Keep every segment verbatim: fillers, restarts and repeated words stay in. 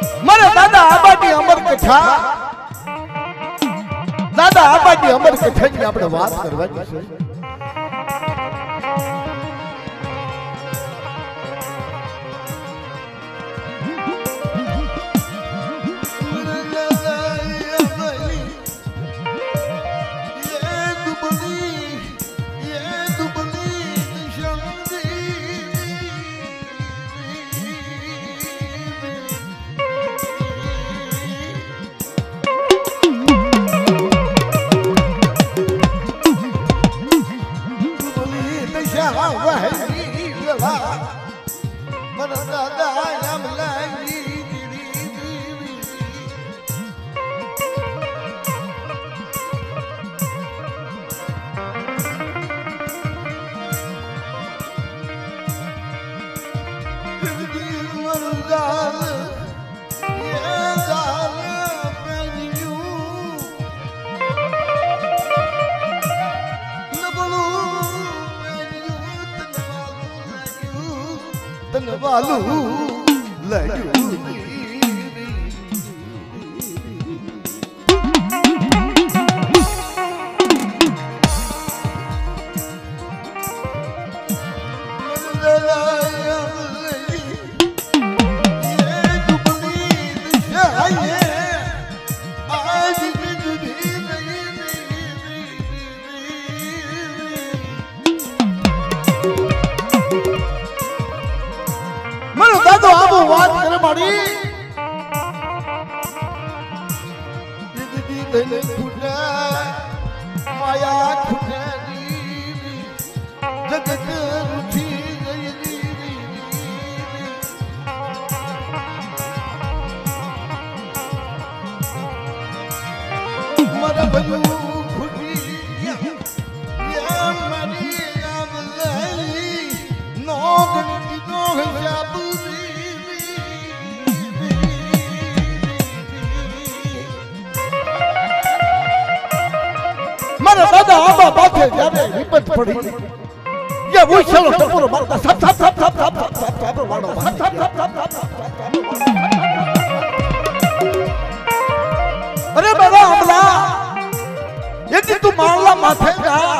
મારા દાદા આબાની અમર કથા દાદા આબાની અમર કથાની આપણે વાત કરવાની છે. વાલુ લયું વાત કરે મારી તને ખૂટા માયા ખૂટાની જગત રૂઠી ગઈ મારા બધું ખૂટી યા મારી આમ લઈ નો ગણતી નો હિસાબ દાદા આબા બાથે જ્યારે વિપત પડી યા ઉછળો ટપોરો મારતા સપ સપ સપ સપ સપ સપ સપ વાડો સપ સપ સપ સપ અરે બાબા આમલા એથી તું મારલા માથે જા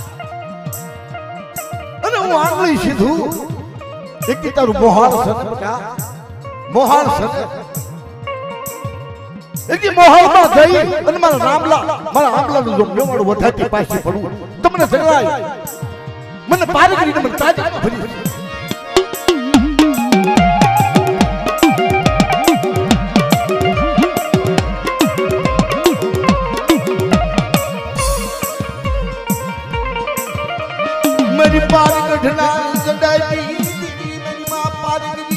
અને હું આંગળી સીધું એક તારું મોહાળ સર કા મોહાળ સર એકી મોહાળમાં જઈ અને મારા રામલા મારા આમલાનું જો મેવાડું વધાતી પાસે પડું તમને જણાય મને પાર કરીને મને તાજી ભરી मेरी पार गढ़ना गढ़ाई मेरी मां पार गई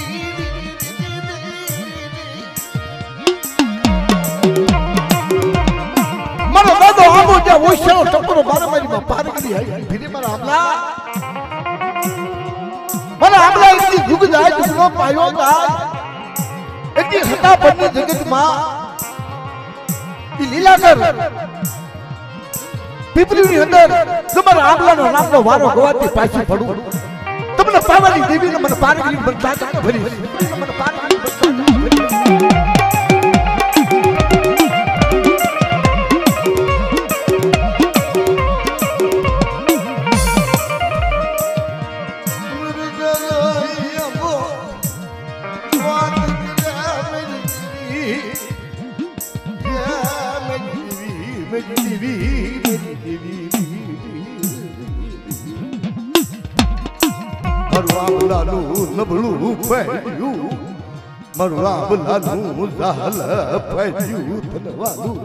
मारो दादो आबो जा वो शो टपरो मारा मेरी मां पार गई है फिर मारा हमला मारा हमला इतनी झुक जाए झुकनो पायो जाए इतनी हटा बनने जगत मां ये लीला कर પીપળીની અંદર તમારા આંગલાનો નામનો વારો ગવાતી પાછી પડું તમને પાવાની દેવીને મને પારગરી બનતા જ ભરી મને પારગરી બનતા જ ભરી નબળું પડ્યું મારું આબલાનું ઝાલ પડ્યું ધનવાલું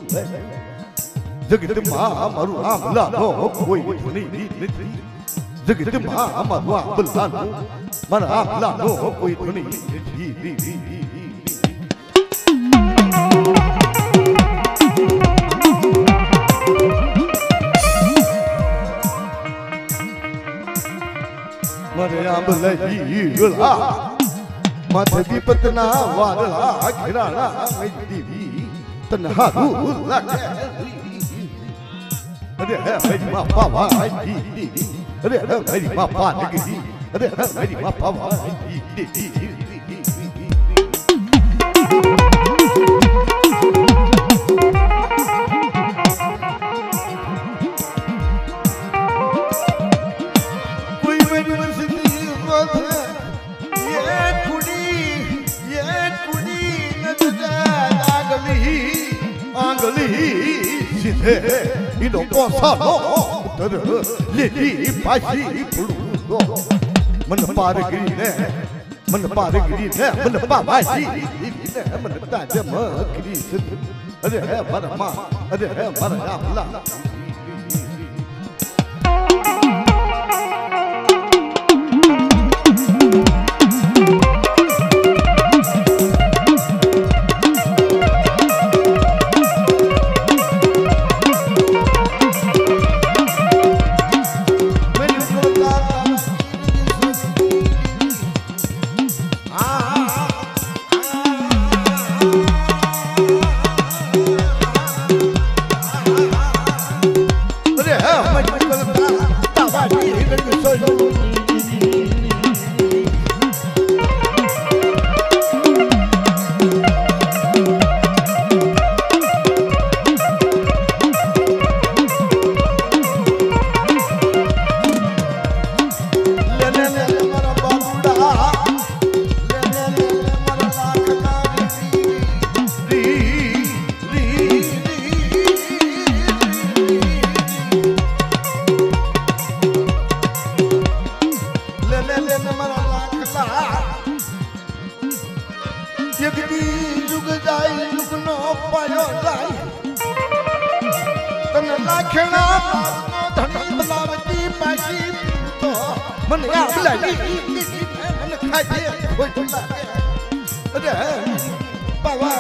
જગતમાં મારું આબલાનો કોઈ ધણી નથી જગતમાં મારું આબલાનું મારા આબલાનો કોઈ ધણી નથી मरे आंबलही गुला माथे विपतना वाला घिराना देवी तन्हारू लागे अरे है मेरी मां पावा देवी अरे है मेरी मां पालगी अरे है मेरी मां पावा देवी आंगली आंगली सीधे इनो कोसानो तर लेली पाशी पुडू मन पारगिरी ने मन पारगिरी ने मन पावाशी ने मन ताजम करी अरे है मरमा अरे है मरना भला मन आगला मन खाए अरे बाबा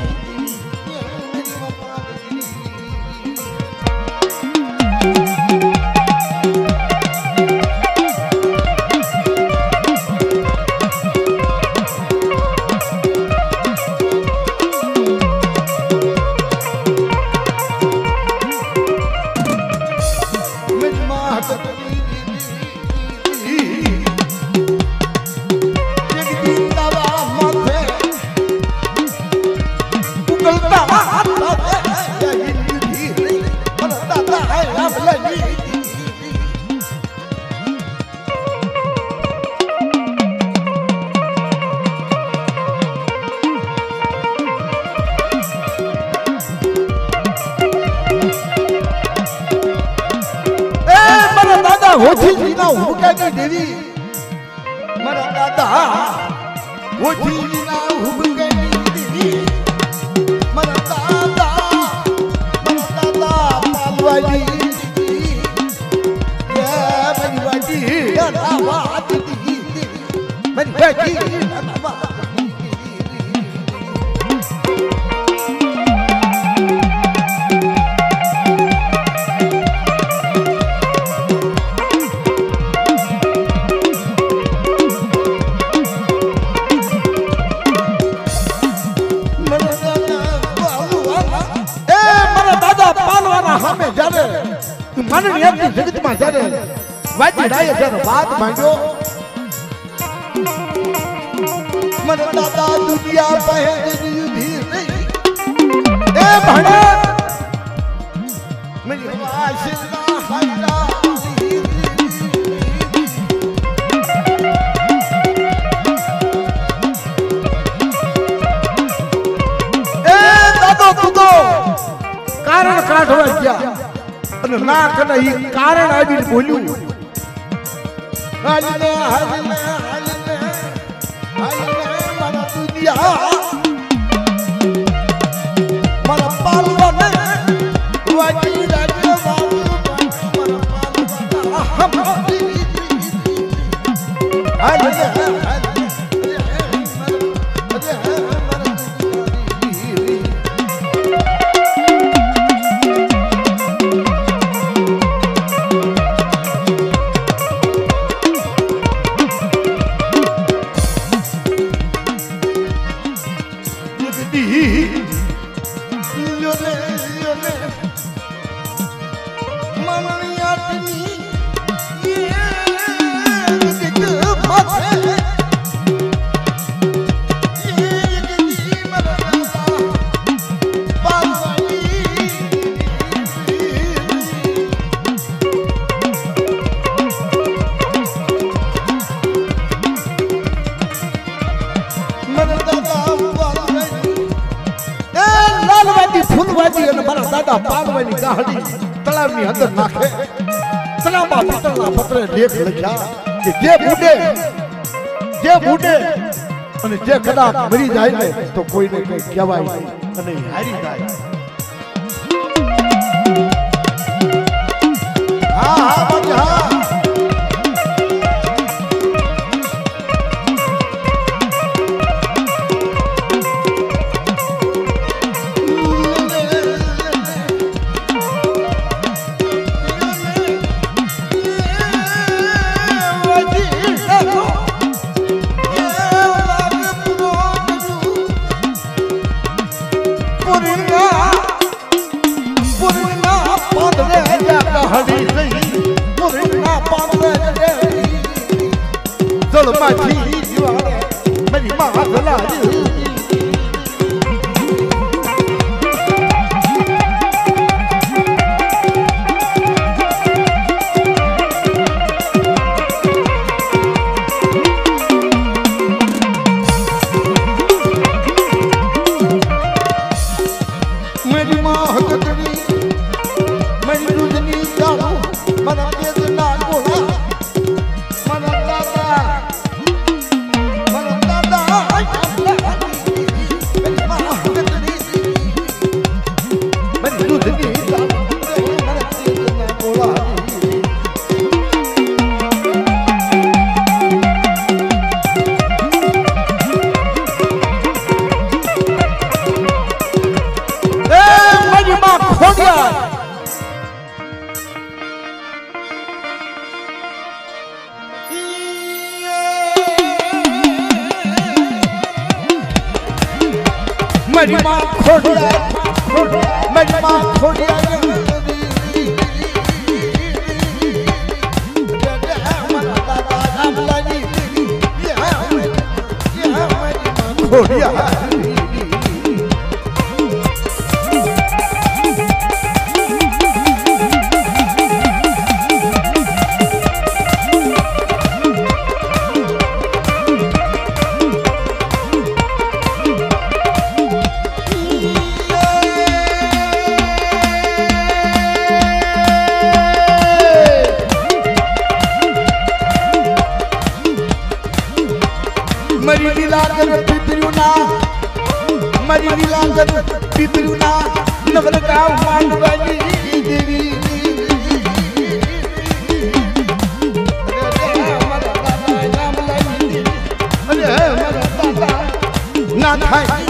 होती लीना हुबका की देवी मरा दादा होती लीना हुबका की देवी मरा दादा मरा दादा पालवाई ये मेरी बाजी अलावा दी मेरी बाजी अलावा मन नहीं अपनी जगत में जा रहे वाजी डाये जर बात मांगो मन दादा दुनिया पहले युधी ए भाड़ा मेरी आशिला हल्ला ए दादो तू तो कारण काढवा क्या ना कना ही कारण आवी बोलू हल्ले हल्ले हल्ले हल्ले मना दुनिया मना पालवन वाजी राजे बाबू मना पालवन हम हल्ले વાજી અને મારા દાદા પાડવાની ગાહડી તળાવની અંદર નાખે તળાવમાં પિત્તળના પત્રે લેખ લખ્યા કે જે બુડે જે બુડે અને જે કદાચ મરી જાય ને તો કોઈને કઈ કહેવાય અને હારી જાય હા હા બાજી હા मेरी माँ खोड़िया मेरी माँ खोड़िया खोड़िया मरी लीलांगन पितरुना मरी लीलांगन पितरुना नवरका मांडवानी देवी ना खाई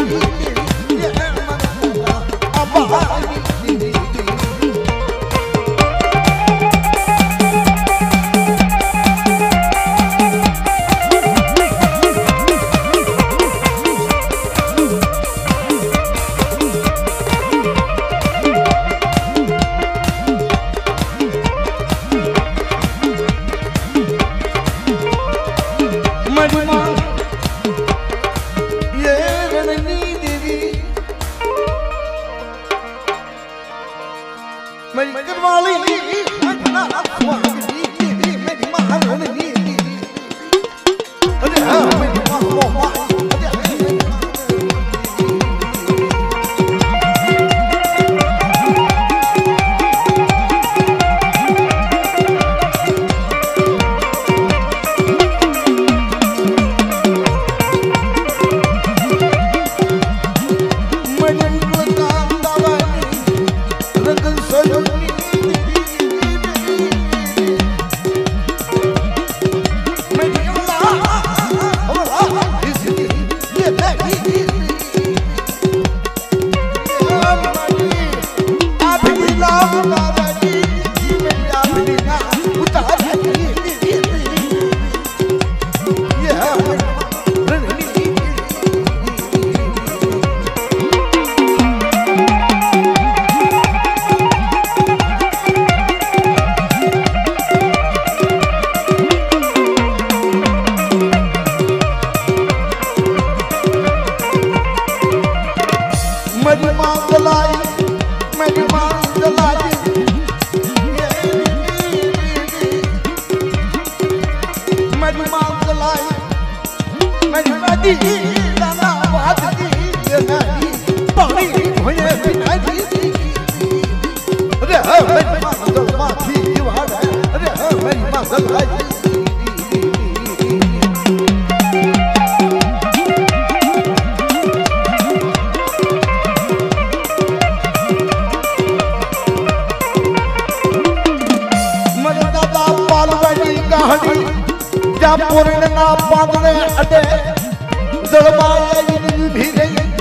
पानी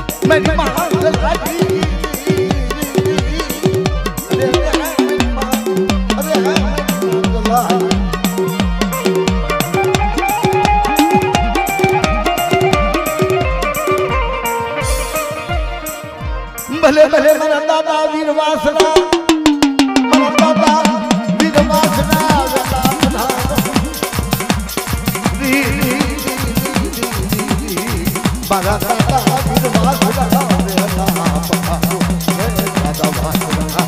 मेरी मांगल लागी अरे मेरी मां अरे मांगल लागी भले भले मन दादा वीर वासना मन दादा वीर वासना बारा दादा वीर वासना दादा वासना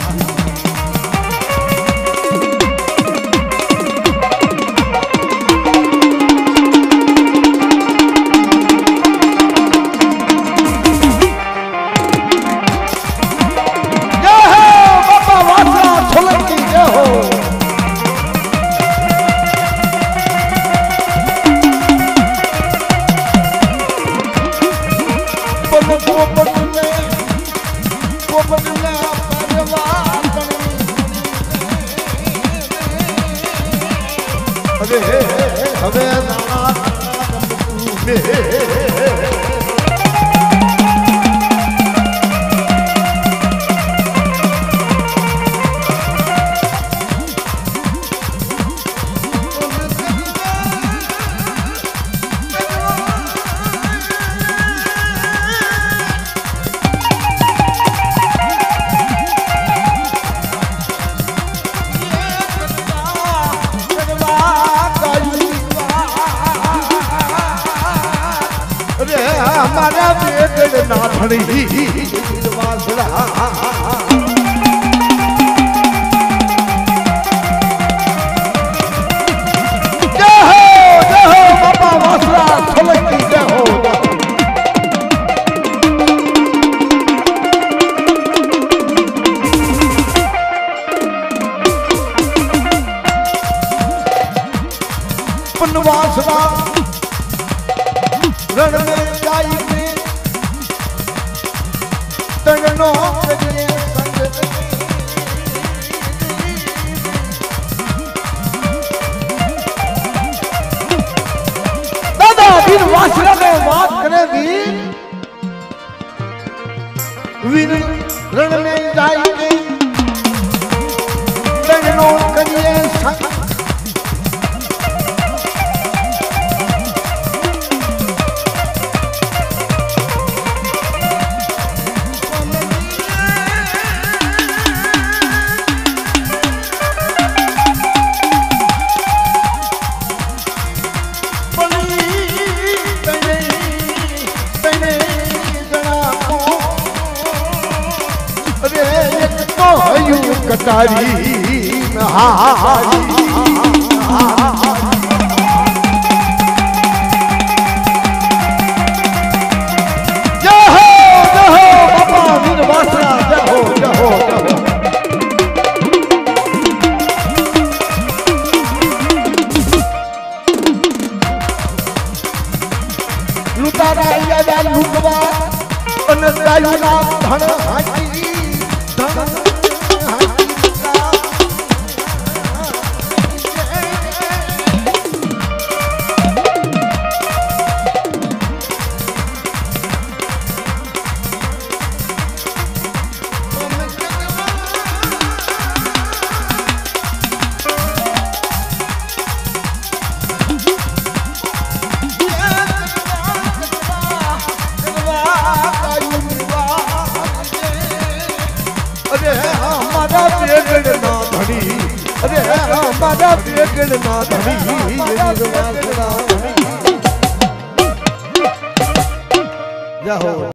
हवे हमारा बेगड़ नाथड़ी वासड़ा जय हो जय हो बाबा वासड़ा सोलंकी जय हो पनवासड़ा रण में जाई के तगनो करिए संग दादा वीर वासना में बात करे वीर वीर रण में जाई के तगनो करिए संग कटारी हारी जय हो जय हो बाबा वीर वासना जय हो जय हो जय हो लुटारा यादा लुटवा अनदायु नाम धन हाकी धन हमारा बेगड़ ना धड़ी अरे हमारा बेगड़ ना धड़ी जय हो।